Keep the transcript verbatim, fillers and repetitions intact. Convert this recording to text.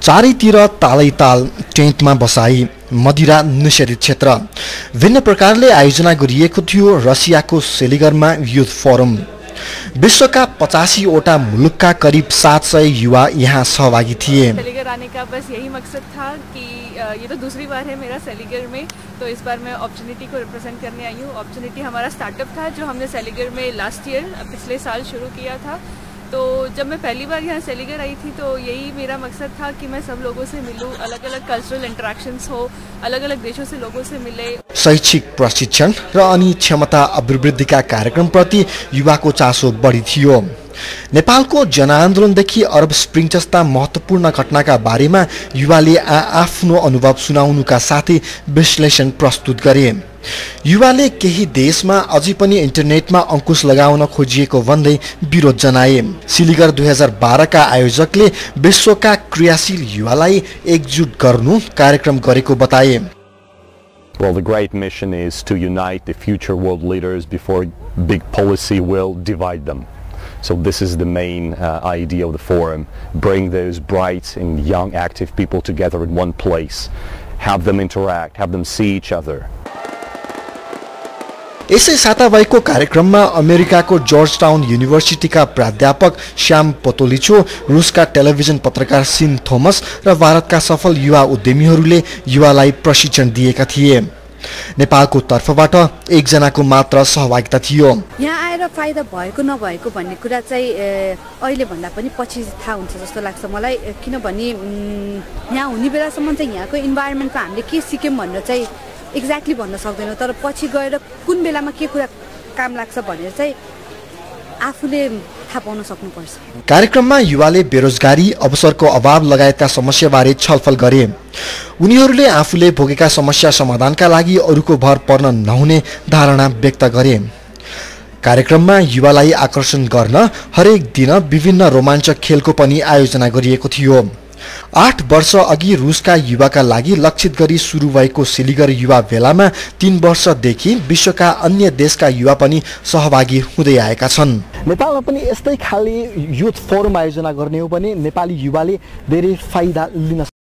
चारैतिर तालैताल टेन्टमा बसाई मदिरा निषेधित क्षेत्र भिन्न प्रकारले आयोजना गरिएको थियो रसियाको सेलिगरमा युथ फोरम। विश्वका पचासी वटा मुलुकका करीब सात सय युवा यहाँ सहभागी थिए। सेलिगर आने का बस यही मकसद था कि ये तो दूसरी बार है मेरा सेलिगर में, तो इस बार मैं अपॉर्चुनिटी को रिप्रेजेंट करने आई हूँ। अपॉर्चुनिटी हमारा स्टार्टअप था जो हमने सेलिगर में लास्ट ईयर पिछले साल शुरू किया था। तो जब मैं पहली बार यहाँ सेलिगर आई थी तो यही मेरा मकसद था कि मैं सब लोगों से मिलूं, अलग अलग कल्चरल इंटरेक्शंस हो, अलग अलग देशों से लोगों से मिले। शैक्षिक प्रशिक्षण र अनि क्षमता अभिवृद्धिका कार्यक्रमप्रति युवाको चासो बढी थियो। नेपालको जनआन्दोलनदेखि अरब स्प्रिङ जस्ता महत्त्वपूर्ण घटनाका बारेमा युवाले आफ्नो अनुभव सुनाउनुका साथै विश्लेषण प्रस्तुत गरे। युवाले केही देशमा अझै पनि इन्टरनेटमा अंकुश लगाउन खोजिएको भन्दै विरोध जनाए। सिलिगर दुई हजार बाह्र का आयोजकले विश्वका क्रियाशील युवालाई एकजुट गर्नु कार्यक्रम गरेको बताए। Well, the great mission is to unite the future world leaders before big policy will divide them. So this is the main uh, idea of the forum. Bring those bright and young active people together in one place. Have them interact, have them see each other. यसै साता भएको कार्यक्रममा अमेरिकाको George town युनिभर्सिटीका प्राध्यापक Sam Potolicchio, रुसका television पत्रकार सिम थोमस र भारतका सफल युवा उद्यमीहरूले युवालाई प्रशिक्षण दिएका थिए। नेपालको तर्फबाट एकजनाको मात्र सहभागिता थियो। यहाँ आएर फाइदा भएको नभएको भन्ने कुरा चाहिँ अहिले भन्दा पनि पछि थाहा हुन्छ जस्तो लाग्छ मलाई, किनभने यहाँ हुने बेलासम्म चाहिँ यहाँको इन्भाइरोमेन्टमा हामीले के सिक्यौँ भनेर चाहिँ एक्ज्याक्टली भन्न सक्दैनौँ, तर पछि गएर कुन बेलामा के कुरा काम लाग्छ भनेर चाहिँ आफूले थाहा पाउन सक्नुपर्छ। कार्यक्रममा युवाले बेरोजगारी, अवसरको अभाव लगायतका समस्याबारे छलफल गरे। उनीहरूले आफूले भोगेका समस्या समाधानका लागि अरूको भर पर्न नहुने धारणा व्यक्त गरे। कार्यक्रममा युवालाई आकर्षण गर्न हरेक दिन विभिन्न रोमाञ्चक खेलको पनि आयोजना गरिएको थियो। आठ वर्ष अघि रुसका युवाका लागि लक्षित गरी सुरु भएको सिलिगर युवा भेलामा तीन वर्षदेखि विश्वका अन्य देशका युवा पनि सहभागी हुँदै आएका छन्। नेपालमा पनि यस्तै खाली युथ फोरम आयोजना गर्ने हो भने नेपाली युवाले धेरै फाइदा लिन